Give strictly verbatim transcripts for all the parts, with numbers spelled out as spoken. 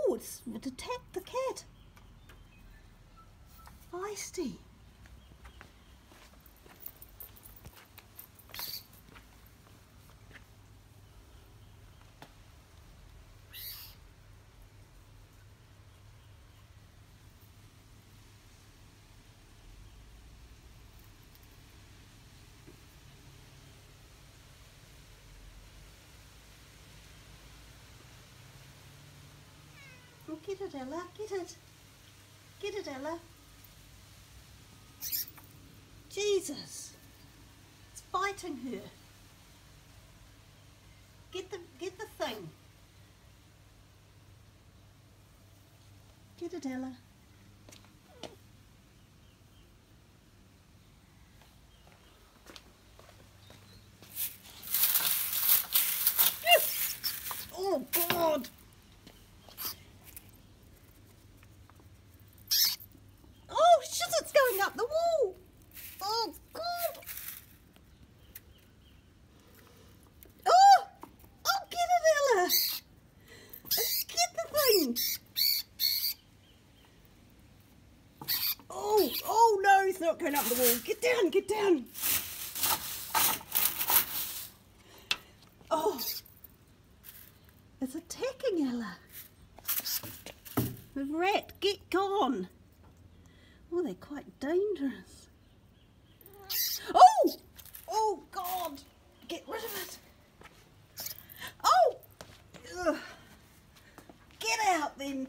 Oh, it's it attacked the cat. Feisty. Oh, get it, Ella, get it. Get it, Ella. Jesus. It's biting her. Get the, get the thing. Get it, Ella. Oh, God. Oh, shit, it's going up the wall. Oh, God. Oh, oh, get it, Ella. Get the thing. Oh, oh, no, it's not going up the wall. Get down, get down. Oh, it's attacking Ella. The rat, get gone. Oh, they're quite dangerous. Oh! Oh, God! Get rid of it. Oh! Ugh. Get out, then.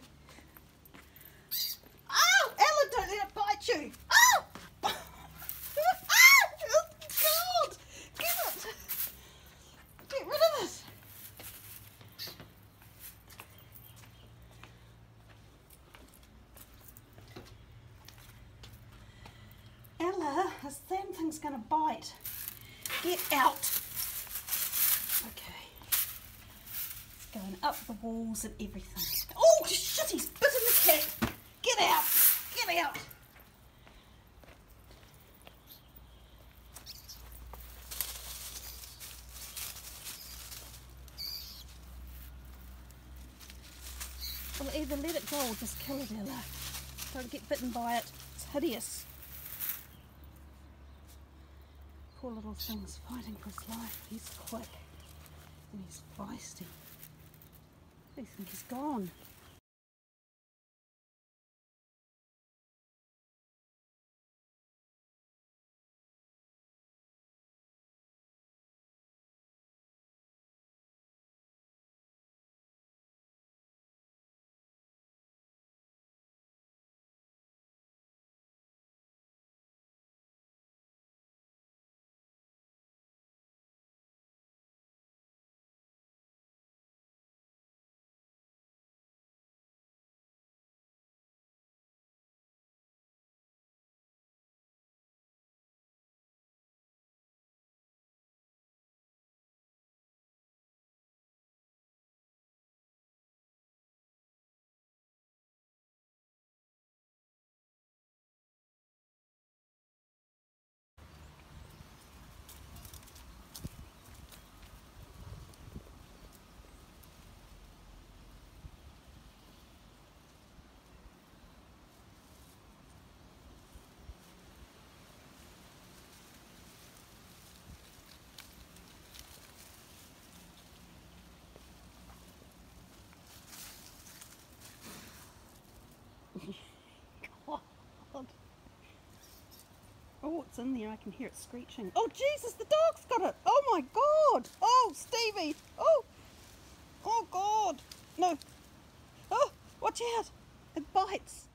Oh! Ella, don't let it bite you. Oh! Ah! Oh, God! Get it. Get rid of it. Ella, this damn thing's going to bite. Get out. Okay. It's going up the walls and everything. Oh, shit, he's bitten the cat. Get out. Get out. Well, either let it go or just kill it, Ella. Don't get bitten by it. It's hideous. Poor little thing's fighting for his life. He's quick and he's feisty. I think he's gone. God. Oh, it's in there. I can hear it screeching. Oh, Jesus, the dog's got it. Oh, my God. Oh, Stevie. Oh. Oh, God. No. Oh, watch out. It bites.